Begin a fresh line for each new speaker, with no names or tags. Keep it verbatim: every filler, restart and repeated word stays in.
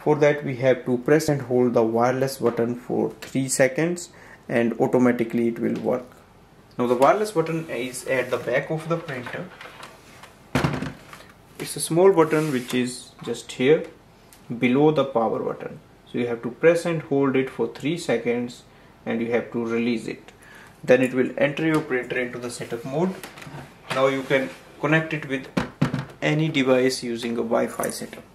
For that we have to press and hold the wireless button for three seconds and automatically it will work. Now the wireless button is at the back of the printer. It's a small button which is just here below the power button. So you have to press and hold it for three seconds and you have to release it. Then it will enter your printer into the setup mode. Now you can connect it with any device using a Wi-Fi setup.